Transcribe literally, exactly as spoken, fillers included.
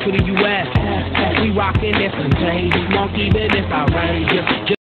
to the U S We rockin' this contagious, monkey business outrageous.